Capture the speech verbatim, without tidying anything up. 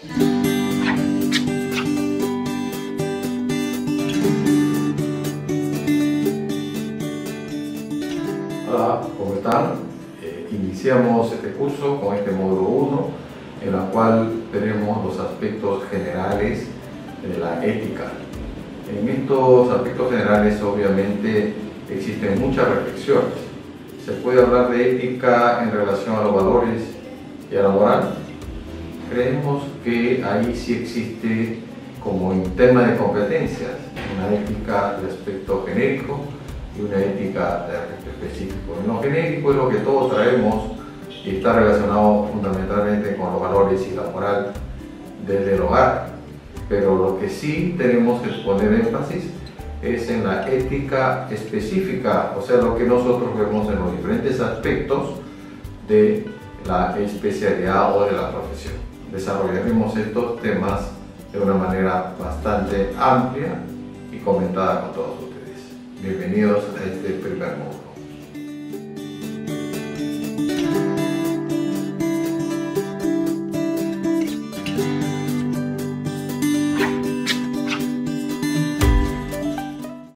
Hola, ¿cómo están? Eh, iniciamos este curso con este módulo uno, en el cual tenemos los aspectos generales de la ética. En estos aspectos generales, obviamente, existen muchas reflexiones. Se puede hablar de ética en relación a los valores y a la moral. Creemos que ahí sí existe como un tema de competencias, una ética de aspecto genérico y una ética de aspecto específico. En lo genérico es lo que todos traemos y está relacionado fundamentalmente con los valores y la moral desde el hogar. Pero lo que sí tenemos que poner énfasis es en la ética específica, o sea, lo que nosotros vemos en los diferentes aspectos de la especialidad o de la profesión. Desarrollaremos estos temas de una manera bastante amplia y comentada con todos ustedes. Bienvenidos a este primer módulo.